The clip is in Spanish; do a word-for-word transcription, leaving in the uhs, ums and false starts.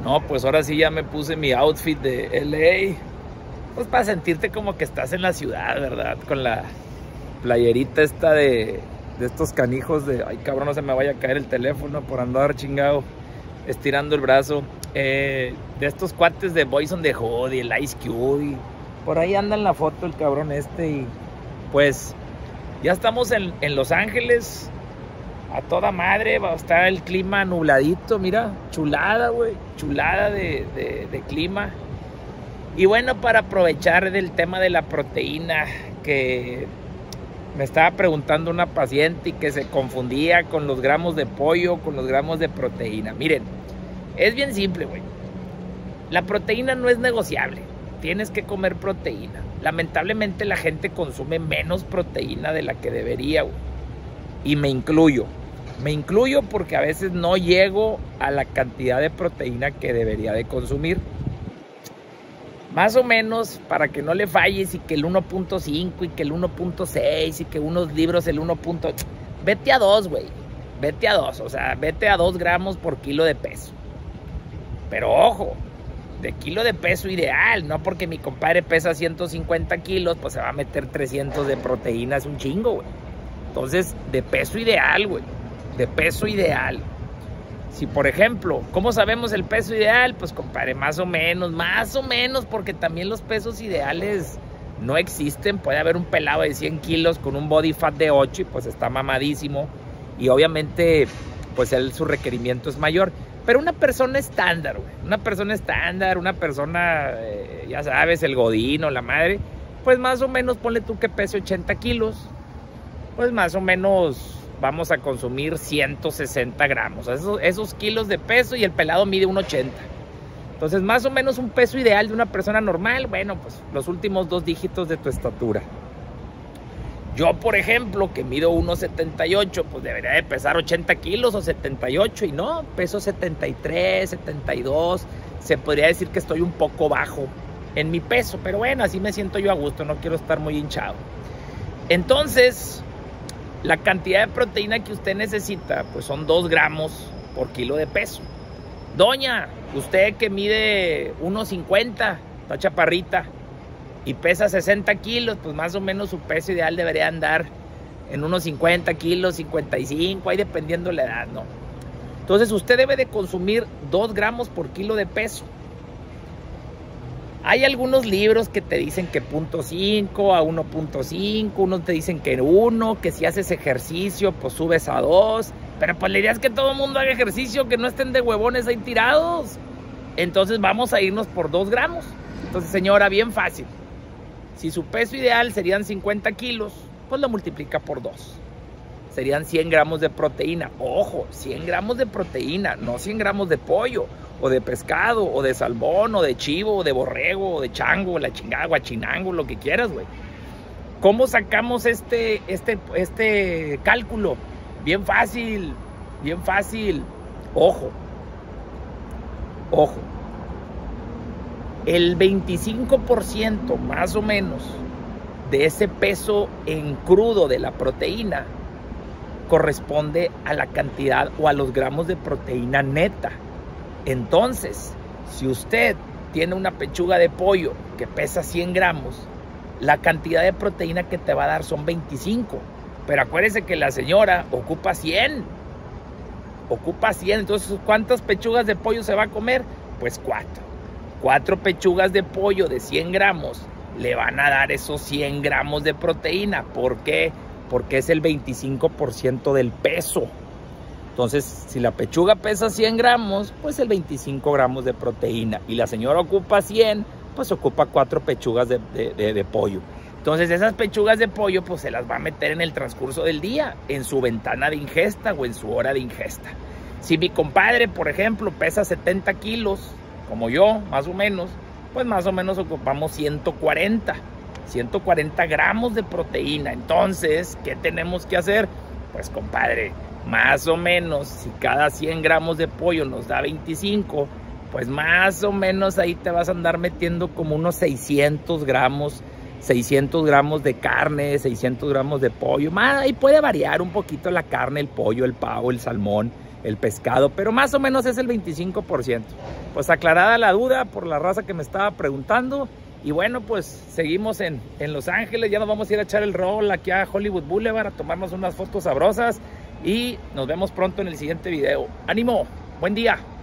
No, pues ahora sí ya me puse mi outfit de L A. Pues para sentirte como que estás en la ciudad, ¿verdad? Con la playerita esta de, de estos canijos de... Ay, cabrón, no se me vaya a caer el teléfono por andar chingado, estirando el brazo. Eh, de estos cuates de Boys on the Hood y el Ice Cube. Y por ahí anda en la foto el cabrón este. Y pues ya estamos en, en Los Ángeles. A toda madre, va a estar el clima nubladito, mira, chulada, güey, chulada de, de, de clima. Y bueno, para aprovechar del tema de la proteína, que me estaba preguntando una paciente y que se confundía con los gramos de pollo, con los gramos de proteína. Miren, es bien simple, güey. La proteína no es negociable, tienes que comer proteína. Lamentablemente la gente consume menos proteína de la que debería, güey. Y me incluyo. Me incluyo porque a veces no llego a la cantidad de proteína que debería de consumir. Más o menos, para que no le falles, y que el uno punto cinco y que el uno punto seis y que unos libros el uno. Vete a dos, güey. Vete a dos. O sea, vete a dos gramos por kilo de peso. Pero ojo, de kilo de peso ideal. No porque mi compadre pesa ciento cincuenta kilos, pues se va a meter trescientos de proteína. Es un chingo, güey. Entonces, de peso ideal, güey. De peso ideal. Si, por ejemplo, ¿cómo sabemos el peso ideal? Pues, compadre, más o menos, más o menos, porque también los pesos ideales no existen. Puede haber un pelado de cien kilos con un body fat de ocho y pues está mamadísimo. Y obviamente, pues él, su requerimiento es mayor. Pero una persona estándar, güey. Una persona estándar, una persona, eh, ya sabes, el godino, la madre. Pues más o menos, ponle tú que pese ochenta kilos. Pues más o menos vamos a consumir ciento sesenta gramos. Esos, esos kilos de peso, y el pelado mide uno ochenta. Entonces, más o menos un peso ideal de una persona normal, bueno, pues los últimos dos dígitos de tu estatura. Yo, por ejemplo, que mido uno setenta y ocho, pues debería de pesar ochenta kilos o setenta y ocho, y no, peso setenta y tres, setenta y dos. Se podría decir que estoy un poco bajo en mi peso, pero bueno, así me siento yo a gusto, no quiero estar muy hinchado. Entonces, la cantidad de proteína que usted necesita, pues son dos gramos por kilo de peso. Doña, usted que mide uno cincuenta, está chaparrita, y pesa sesenta kilos, pues más o menos su peso ideal debería andar en unos cincuenta kilos, cincuenta y cinco, ahí dependiendo la edad, ¿no? Entonces usted debe de consumir dos gramos por kilo de peso. Hay algunos libros que te dicen que punto cinco a uno punto cinco, unos te dicen que uno, que si haces ejercicio, pues subes a dos. Pero pues la idea es que todo el mundo haga ejercicio, que no estén de huevones ahí tirados. Entonces vamos a irnos por dos gramos. Entonces, señora, bien fácil. Si su peso ideal serían cincuenta kilos, pues lo multiplica por dos. Serían cien gramos de proteína. Ojo, cien gramos de proteína, no cien gramos de pollo, o de pescado, o de salmón, o de chivo, o de borrego, o de chango, la chingada, guachinango, lo que quieras, güey. ¿Cómo sacamos este, este, este cálculo? Bien fácil, bien fácil. Ojo, ojo. El veinticinco por ciento más o menos de ese peso en crudo de la proteína corresponde a la cantidad o a los gramos de proteína neta. Entonces, si usted tiene una pechuga de pollo que pesa cien gramos, la cantidad de proteína que te va a dar son veinticinco. Pero acuérdese que la señora ocupa cien. Ocupa cien. Entonces, ¿cuántas pechugas de pollo se va a comer? Pues cuatro. Cuatro pechugas de pollo de cien gramos le van a dar esos cien gramos de proteína. ¿Por qué? Porque es el veinticinco por ciento del peso. Entonces, si la pechuga pesa cien gramos, pues el veinticinco gramos de proteína. Y la señora ocupa cien, pues ocupa cuatro pechugas de, de, de, de pollo. Entonces, esas pechugas de pollo, pues se las va a meter en el transcurso del día, en su ventana de ingesta o en su hora de ingesta. Si mi compadre, por ejemplo, pesa setenta kilos, como yo, más o menos, pues más o menos ocupamos ciento cuarenta gramos de proteína. Entonces, ¿qué tenemos que hacer? Pues, compadre, más o menos, si cada cien gramos de pollo nos da veinticinco, pues más o menos ahí te vas a andar metiendo como unos seiscientos gramos, seiscientos gramos de carne, seiscientos gramos de pollo. Más, ahí puede variar un poquito la carne, el pollo, el pavo, el salmón, el pescado, pero más o menos es el veinticinco por ciento. Pues aclarada la duda por la raza que me estaba preguntando. Y bueno, pues seguimos en, en Los Ángeles. Ya nos vamos a ir a echar el rol aquí a Hollywood Boulevard, a tomarnos unas fotos sabrosas. Y nos vemos pronto en el siguiente video. ¡Ánimo! ¡Buen día!